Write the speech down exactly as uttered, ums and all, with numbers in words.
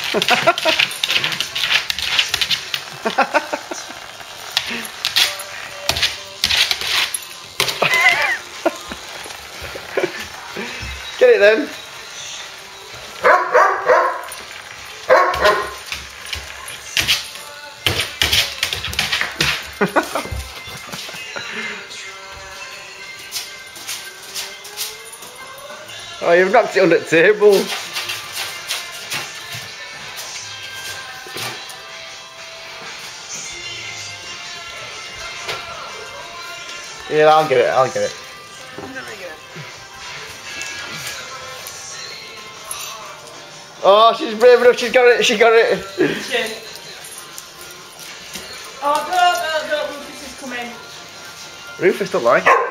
Get it then. Oh, you've knocked it under the table. Yeah, I'll get it, I'll get it. Oh, she's brave enough, she's got it, she got it. Oh, no, no, no, Rufus is coming. Rufus don't like it.